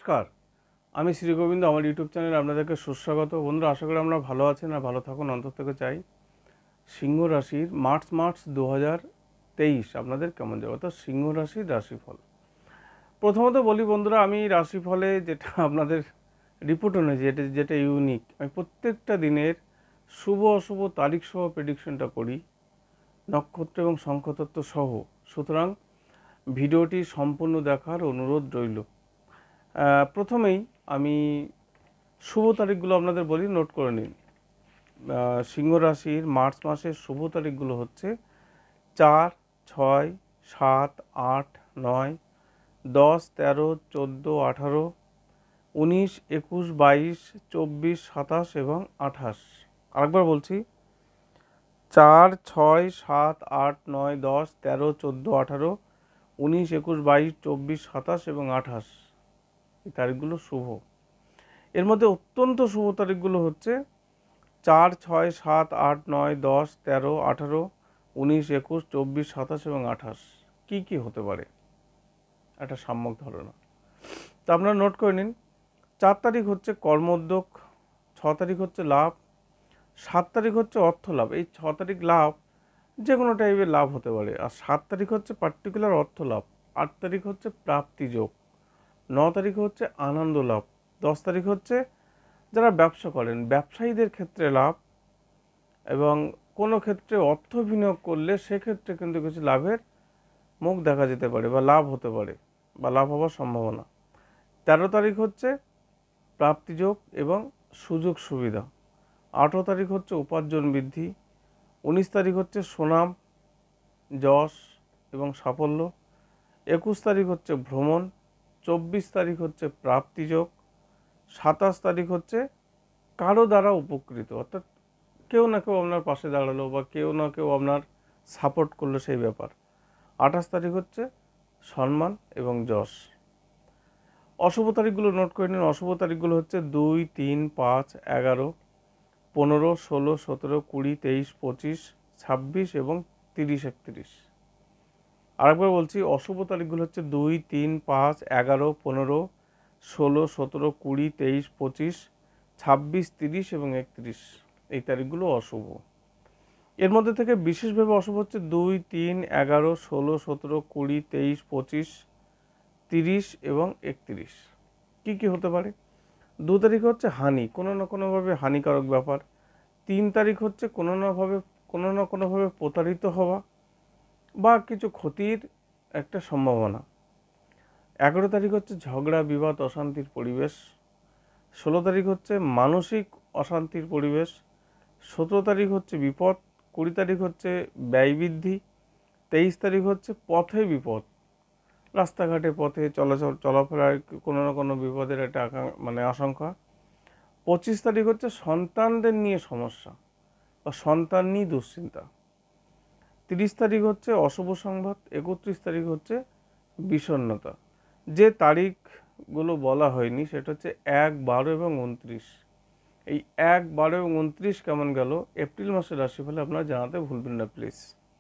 নমস্কার, আমি শ্রী গোবিন্দ। আমার ইউটিউব চ্যানেলে আপনাদেরকে সুস্বাগত। বন্ধুরা, আশা করি আমরা ভালো আছেন আর ভালো থাকুন, অন্তর থেকে চাই। সিংহ রাশির মার্চ 2023 আপনাদের কেমন যাবে, অর্থাৎ সিংহ রাশির রাশিফল। প্রথমত বলি বন্ধুরা, আমি রাশিফলে যেটা আপনাদের রিপোর্ট অনুযায়ী যেটা ইউনিক, আমি প্রত্যেকটা দিনের শুভ অশুভ তারিখ সহ প্রেডিকশনটা করি, নক্ষত্র এবং সংখ্যাতত্ত্ব সহ। সুতরাং ভিডিওটি সম্পূর্ণ দেখার অনুরোধ রইল। প্রথমেই আমি শুভ তারিখগুলো আপনাদের বলি, নোট করে নিন। সিংহ রাশির মার্চ মাসের শুভ তারিখগুলো হচ্ছে 4, 6, 7, 8, 9, 10, 13, 14, 18, 19, 21, 22, 24, 27 এবং 28। আরেকবার বলছি, 4, 6, 7, 8, 9, 10, 13, 14, 18, 19, 21, 22, 24, 27 এবং 28। এই তারিখগুলো শুভ। এর মধ্যে অত্যন্ত শুভ তারিখগুলো হচ্ছে 4, 6, 7, 8, 9, 10, 13, 18, 19, 21, 24, 27 এবং 28। কী কী হতে পারে একটা সাম্যক ধারণা। তা আপনারা নোট করে নিন। 4 তারিখ হচ্ছে কর্মোদ্যোগ, 6 তারিখ হচ্ছে লাভ, 7 তারিখ হচ্ছে অর্থ লাভ। এই 6 তারিখ লাভ যে কোনো টাইপের লাভ হতে পারে। আর 7 তারিখ হচ্ছে পার্টিকুলার অর্থ লাভ, 8 তারিখ হচ্ছে প্রাপ্তিযোগ, 9 তারিখ হচ্ছে আনন্দ লাভ, 10 তারিখ হচ্ছে যারা ব্যবসা করেন ব্যবসায়ীদের ক্ষেত্রে লাভ, এবং কোনো ক্ষেত্রে অর্থ বিনিয়োগ করলে সেক্ষেত্রে কিন্তু কিছু লাভের মুখ দেখা যেতে পারে বা লাভ হতে পারে বা লাভ হওয়ার সম্ভাবনা। 13 তারিখ হচ্ছে প্রাপ্তিযোগ এবং সুযোগ সুবিধা, 18 তারিখ হচ্ছে উপার্জন বৃদ্ধি, 19 তারিখ হচ্ছে সুনাম, যশ এবং সাফল্য, 21 তারিখ হচ্ছে ভ্রমণ, 24 তারিখ হচ্ছে প্রাপ্তিযোগ, 27 তারিখ হচ্ছে কারো দ্বারা উপকৃত, অর্থাৎ কেউ না কেউ আপনার পাশে দাঁড়ালো বা কেউ না কেউ আপনার সাপোর্ট করলো, সেই ব্যাপার। 28 তারিখ হচ্ছে সম্মান এবং যশ। অশুভ তারিখগুলো নোট করে নিন। অশুভ তারিখগুলো হচ্ছে 2, 3, 5, 11, 15, 16, 17, 20, 23, 25, 26 এবং 30, 31। আরেকবার বলছি, অশুভ তারিখগুলো হচ্ছে 2, 3, 5, 11, 15, 16, 17, 20, 23, 25, 26, 30 এবং 31। এই তারিখগুলো অশুভ। এর মধ্যে থেকে বিশেষভাবে অশুভ হচ্ছে 2, 3, 11, 16, 17, 20, 23, 25, 30 এবং 31। কী কী হতে পারে? 2 তারিখ হচ্ছে হানি, কোনো না কোনোভাবে হানিকারক ব্যাপার। 3 তারিখ হচ্ছে কোনো না কোনোভাবে প্রতারিত হওয়া বা কিছু ক্ষতির একটা সম্ভাবনা। 11 তারিখ হচ্ছে ঝগড়া, বিবাদ, অশান্তির পরিবেশ। 16 তারিখ হচ্ছে মানসিক অশান্তির পরিবেশ। 17 তারিখ হচ্ছে বিপদ। 20 তারিখ হচ্ছে ব্যয় বৃদ্ধি। 23 তারিখ হচ্ছে পথে বিপদ, রাস্তাঘাটে পথে চলাফেরায় কোনো না কোনো বিপদের একটা আশঙ্কা। 25 তারিখ হচ্ছে সন্তানদের নিয়ে সমস্যা বা সন্তান নিয়ে দুশ্চিন্তা। 30 তারিখ হচ্ছে অশুভ সংবাদ। 31 তারিখ হচ্ছে বিষণ্ণতা। যে তারিখগুলো বলা হয়নি সেটা হচ্ছে 1, 12 এবং 29। এই 1, 12 এবং 29 কেমন গেল এপ্রিল মাসের রাশিফলে আপনারা জানাতে ভুলবেন না প্লিজ।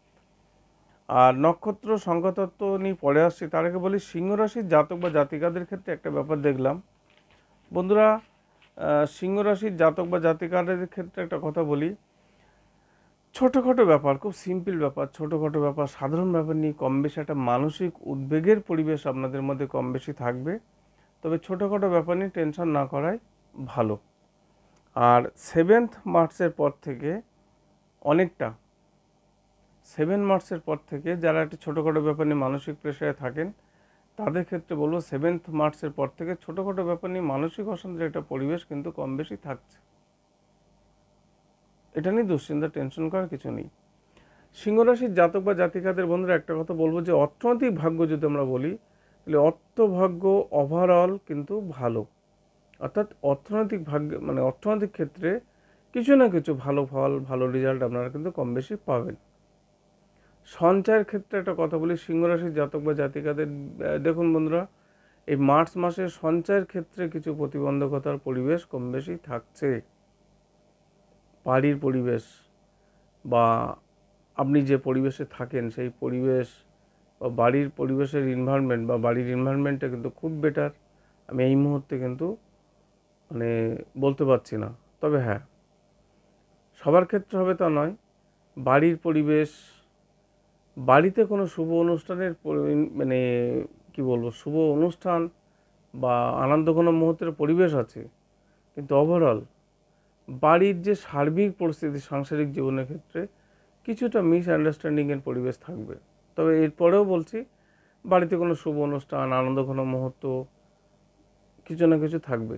আর নক্ষত্র সংখ্যাতত্ত্ব নিয়ে পরে আসছি, তার আগে বলি সিংহ রাশির জাতক বা জাতিকাদের ক্ষেত্রে একটা ব্যাপার দেখলাম বন্ধুরা। সিংহ রাশির জাতক বা জাতিকাদের ক্ষেত্রে একটা কথা বলি, ছোটোখাটো ব্যাপার, খুব সিম্পল ব্যাপার, ছোটোখাটো ব্যাপার, সাধারণ ব্যাপার নিয়ে কম বেশি একটা মানসিক উদ্বেগের পরিবেশ আপনাদের মধ্যে কম বেশি থাকবে। তবে ছোটোখাটো ব্যাপার নিয়ে টেনশন না করাই ভালো। আর 7 মার্চের পর থেকে অনেকটা 7 মার্চের পর থেকে যারা একটা ছোটোখাটো ব্যাপার নিয়ে মানসিক প্রেশারে থাকেন তাদের ক্ষেত্রে বলবো 7 মার্চের পর থেকে ছোটোখাটো ব্যাপার নিয়ে মানসিক অশান্তির একটা পরিবেশ কিন্তু কম বেশি থাকছে। এটা নিয়ে দুশ্চিন্তা টেনশন করার কিছু নেই। সিংহ রাশির জাতক বা জাতিকাদের বন্ধুরা একটা কথা বলবো যে অর্থনৈতিক ভাগ্য যদি আমরা বলি তাহলে অর্থভাগ্য ওভারঅল কিন্তু ভালো, অর্থাৎ অর্থনৈতিক ভাগ্য অর্থনৈতিক ক্ষেত্রে কিছু না কিছু ভালো ফল, ভালো রেজাল্ট আপনারা কিন্তু কম বেশি পাবেন। সঞ্চয়ের ক্ষেত্রে একটা কথা বলি সিংহ রাশির জাতক বা জাতিকাদের, দেখুন বন্ধুরা, এই মার্চ মাসে সঞ্চয়ের ক্ষেত্রে কিছু প্রতিবন্ধকতার পরিবেশ কম বেশি থাকছে। বাড়ির পরিবেশ বা আপনি যে পরিবেশে থাকেন সেই পরিবেশ বা বাড়ির পরিবেশের এনভায়রনমেন্ট বা বাড়ির এনভায়রনমেন্টটা কিন্তু খুব বেটার, আমি এই মুহূর্তে কিন্তু মানে বলতে পারছি না। তবে হ্যাঁ, সবার ক্ষেত্রে হবে তা নয়। বাড়ির পরিবেশ, বাড়িতে কোনো শুভ অনুষ্ঠানের মানে কি বলবো, শুভ অনুষ্ঠান বা আনন্দ কোনো মুহূর্তের পরিবেশ আছে, কিন্তু ওভারঅল বাড়ির যে সার্বিক পরিস্থিতি সাংসারিক জীবনের ক্ষেত্রে কিছুটা মিসআন্ডারস্ট্যান্ডিংয়ের পরিবেশ থাকবে। তবে এরপরেও বলছি, বাড়িতে কোনো শুভ অনুষ্ঠান, আনন্দ কোনো মুহূর্ত কিছু না কিছু থাকবে।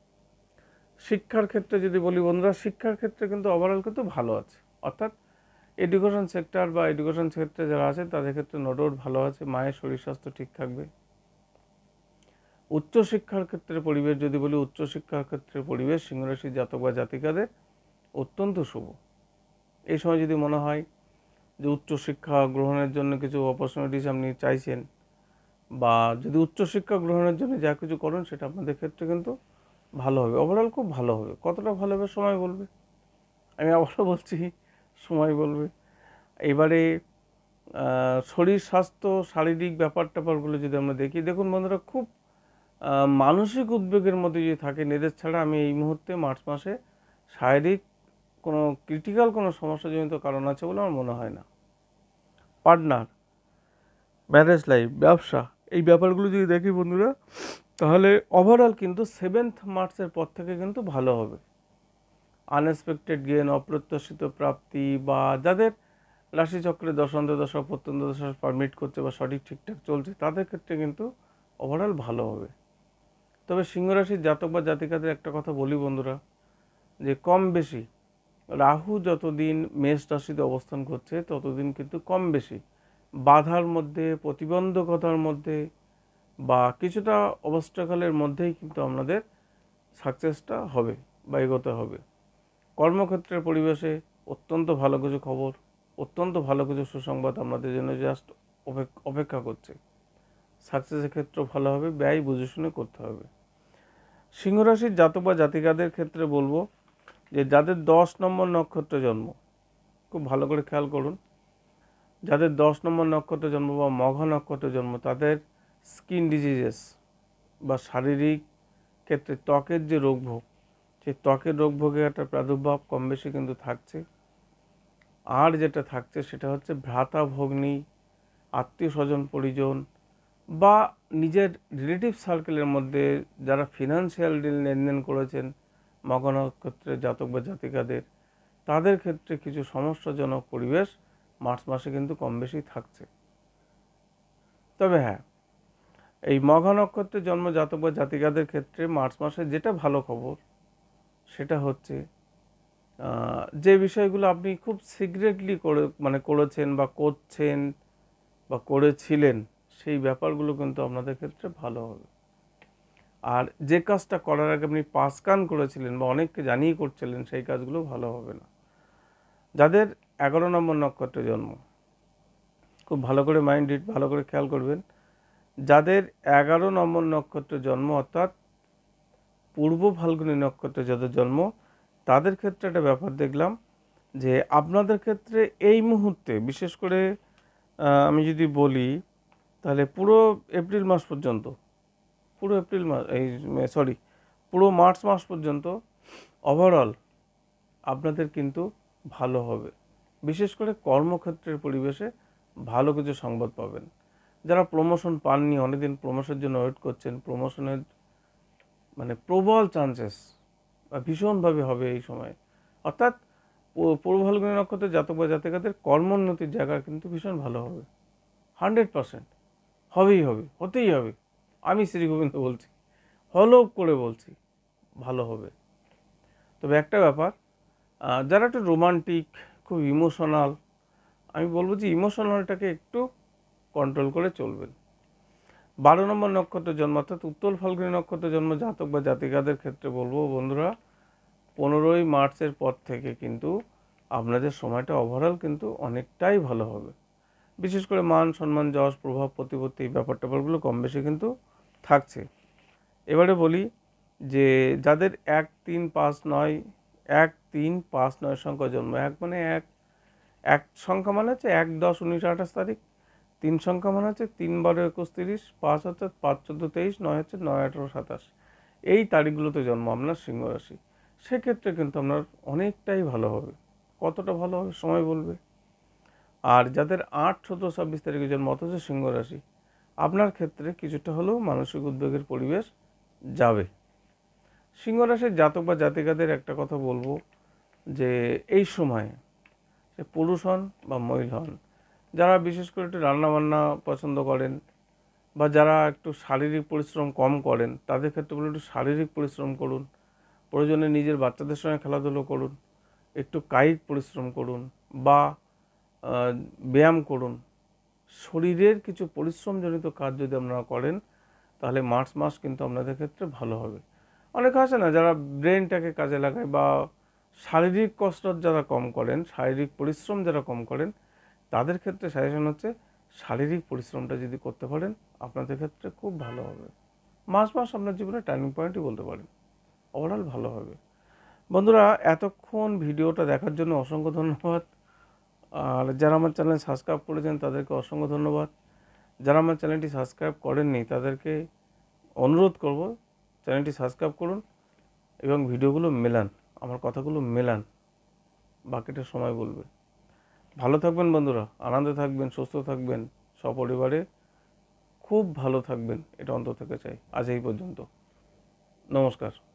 শিক্ষার ক্ষেত্রে যদি বলি বন্ধুরা, শিক্ষার ক্ষেত্রে কিন্তু ওভারঅল কিন্তু ভালো আছে। অর্থাৎ এডুকেশন সেক্টর বা এডুকেশন ক্ষেত্রে যারা আছে তাদের ক্ষেত্রে নো ডাউট ভালো আছে। মায়ের শরীর স্বাস্থ্য ঠিক থাকবে। উচ্চশিক্ষার ক্ষেত্রে পরিবেশ যদি বলি, উচ্চশিক্ষার ক্ষেত্রে পরিবেশ সিংহ রাশির জাতক বা জাতিকাদের অত্যন্ত শুভ। এই সময় যদি মনে হয় যে উচ্চশিক্ষা গ্রহণের জন্য কিছু অপরচুনিটিস আপনি চাইছেন, বা যদি উচ্চশিক্ষা গ্রহণের জন্য যা কিছু করেন সেটা আপনাদের ক্ষেত্রে কিন্তু ভালো হবে। ওভারঅল খুব ভালো হবে। কতটা ভালো হবে সময় বলবে। আমি আবারও বলছি, সময় বলবে। এবারে শরীর স্বাস্থ্য, শারীরিক ব্যাপার ট্যাপারগুলো যদি আমরা দেখি, দেখুন বন্ধুরা, খুব মানসিক উদ্বেগের মধ্যে যদি থাকেন, এদের ছাড়া আমি এই মুহূর্তে মার্চ মাসে শারীরিক কোনো ক্রিটিক্যাল কোনো সমস্যাজনিত কারণ আছে বলে আমার মনে হয় না। পার্টনার, ম্যারেজ লাইফ, ব্যবসা, এই ব্যাপারগুলো যদি দেখি বন্ধুরা, তাহলে ওভারঅল কিন্তু 7 মার্চের পর থেকে কিন্তু ভালো হবে। আনএক্সপেক্টেড গেন, অপ্রত্যাশিত প্রাপ্তি, বা যাদের রাশিচক্রে দশা প্রত্যন্ত দশা পারমিট করছে বা সঠিক ঠিকঠাক চলছে, তাদের ক্ষেত্রে কিন্তু ওভারঅল ভালো হবে। তবে সিংহ রাশির জাতক বা জাতিকাদের একটা কথা বলি বন্ধুরা, যে কম বেশি রাহু যতদিন মেষ রাশিতে অবস্থান করছে ততদিন কিন্তু কম বেশি বাধার মধ্যে, প্রতিবন্ধকতার মধ্যে বা কিছুটা অবস্ট্রাগলের মধ্যেই কিন্তু আপনাদের সাকসেসটা হবে বা এগোতে হবে। কর্মক্ষেত্রের পরিবেশে অত্যন্ত ভালো কিছু খবর, অত্যন্ত ভালো কিছু সুসংবাদ আপনাদের জন্য জাস্ট অপেক্ষা করছে। সাকসেসের ক্ষেত্র ভালো হবে, ব্যয় বুঝে শুনে করতে হবে। সিংহ রাশির জাতক বা জাতিকাদের ক্ষেত্রে বলবো যে যাদের 10 নম্বর নক্ষত্রে জন্ম, খুব ভালো করে খেয়াল করুন, যাদের 10 নম্বর নক্ষত্রে জন্ম বা মঘা নক্ষত্রে জন্ম, তাদের স্কিন ডিজিজেস বা শারীরিক ক্ষেত্রে ত্বকের যে রোগভোগ, সেই ত্বকের রোগভোগের একটা প্রাদুর্ভাব কম বেশি কিন্তু থাকছে। আর যেটা থাকছে সেটা হচ্ছে ভ্রাতা ভগ্নী, আত্মীয় স্বজন পরিজন বা নিজের রিলেটিভ সার্কেলের মধ্যে যারা ফিনান্সিয়াল ডিল লেনদেন করেছেন মঘা নক্ষত্রের জাতক বা জাতিকাদের, তাদের ক্ষেত্রে কিছু সমস্যাজনক পরিবেশ মার্চ মাসে কিন্তু কম বেশি থাকছে। তবে হ্যাঁ, এই মঘা নক্ষত্রে জন্ম জাতক বা জাতিকাদের ক্ষেত্রে মার্চ মাসে যেটা ভালো খবর সেটা হচ্ছে যে বিষয়গুলো আপনি খুব সিক্রেটলি করেছেন বা করছেন বা করেছিলেন, সেই ব্যাপারগুলো কিন্তু আপনাদের ক্ষেত্রে ভালো হবে। আর যে কাজটা করার আগে আপনি পাস কান করেছিলেন বা অনেককে জানিয়ে করছিলেন, সেই কাজগুলো ভালো হবে না। যাদের 11 নম্বর নক্ষত্রে জন্ম, খুব ভালো করে মাইন্ড ইট, ভালো করে খেয়াল করবেন, যাদের 11 নম্বর নক্ষত্রে জন্ম অর্থাৎ পূর্ব ফাল্গুনী নক্ষত্রে যাদের জন্ম, তাদের ক্ষেত্রে একটা ব্যাপার দেখলাম যে আপনাদের ক্ষেত্রে এই মুহূর্তে বিশেষ করে আমি যদি বলি তাহলে পুরো এপ্রিল মাস পর্যন্ত, পুরো মার্চ মাস পর্যন্ত ওভারঅল আপনাদের কিন্তু ভালো হবে। বিশেষ করে কর্মক্ষেত্রের পরিবেশে ভালো কিছু সংবাদ পাবেন। যারা প্রমোশন পাননি, অনেকদিন প্রমোশনের জন্য ওয়েট করছেন, প্রমোশনের মানে প্রবল চান্সেস ভীষণভাবে হবে এই সময়। অর্থাৎ পূর্ব ফাল্গুনী নক্ষত্রের জাতক বা জাতিকাদের কর্মোন্নতির জায়গা কিন্তু ভীষণ ভালো হবে। 100% হবেই হবে, হতেই হবে। আমি শ্রী গোবিন্দ বলছি, হলো করে বলছি, ভালো হবে। তবে একটা ব্যাপার, যারা একটু রোমান্টিক, খুব ইমোশনাল, আমি বলবো যে ইমোশনালটাকে একটু কন্ট্রোল করে চলবেন। 12 নম্বর নক্ষত্রের জন্ম অর্থাৎ উত্তর ফাল্গুনী নক্ষত্রের জন্ম জাতক বা জাতিকাদের ক্ষেত্রে বলবো বন্ধুরা, 15ই মার্চের পর থেকে কিন্তু আপনাদের সময়টা ওভারঅল কিন্তু অনেকটাই ভালো হবে। বিশেষ করে মান সম্মান, যশ, প্রভাব, প্রতিপত্তি, এই ব্যাপার ট্যাপারগুলো কম বেশি কিন্তু থাকছে। এবারে বলি যে যাদের 1, 3, 5, 9, 1, 3, 5, 9 সংখ্যা জন্ম, এক সংখ্যা মানে হচ্ছে 1, 10, 19, 28 তারিখ, 3 সংখ্যা মানে হচ্ছে 3 12 21 30, 5 হচ্ছে 5 14 23, 9 হচ্ছে 9 18 27। এই তারিখগুলোতে জন্ম আপনার সিংহ রাশি। সেক্ষেত্রে কিন্তু আপনার অনেকটাই ভালো হবে। কতটা ভালো হবে সময় বলবে। আর যাদের 8 14 26 তারিখে জন্ম অথচ সিংহ রাশি, আপনার ক্ষেত্রে কিছুটা হলেও মানসিক উদ্বেগের পরিবেশ যাবে। সিংহ রাশির জাতক বা জাতিকাদের একটা কথা বলবো যে এই সময় সে পুরুষ হন বা মহিলা হন, যারা বিশেষ করে একটু রান্নাবান্না পছন্দ করেন বা যারা একটু শারীরিক পরিশ্রম কম করেন, তাদের ক্ষেত্রে বলে একটু শারীরিক পরিশ্রম করুন। প্রয়োজনে নিজের বাচ্চাদের সঙ্গে খেলাধুলো করুন, একটু কায়িক পরিশ্রম করুন বা ব্যায়াম করুন। শরীরের কিছু পরিশ্রমজনিত কাজ যদি আপনারা করেন, তাহলে মার্চ মাস কিন্তু আপনাদের ক্ষেত্রে ভালো হবে। অনেকে আছে না যারা ব্রেনটাকে কাজে লাগায় বা শারীরিক কসরত যারা কম করেন, শারীরিক পরিশ্রম যারা কম করেন, তাদের ক্ষেত্রে সাজেশন হচ্ছে শারীরিক পরিশ্রমটা যদি করতে পারেন আপনাদের ক্ষেত্রে খুব ভালো হবে। মাস আপনার জীবনে টার্নিং পয়েন্টই বলতে পারেন, ওভারঅল ভালো হবে। বন্ধুরা, এতক্ষণ ভিডিওটা দেখার জন্য অসংখ্য ধন্যবাদ। আর যারা আমার চ্যানেল সাবস্ক্রাইব করেছেন তাদেরকে অসংখ্য ধন্যবাদ। যারা আমার চ্যানেলটি সাবস্ক্রাইব করেননি তাদেরকে অনুরোধ করব চ্যানেলটি সাবস্ক্রাইব করুন এবং ভিডিওগুলো মেলান, আমার কথাগুলো মেলান, বাকিটা সময় বলবে। ভালো থাকবেন বন্ধুরা, আনন্দে থাকবেন, সুস্থ থাকবেন, সপরিবারে খুব ভালো থাকবেন, এটা অন্তর থেকে চাই। আজ এই পর্যন্ত, নমস্কার।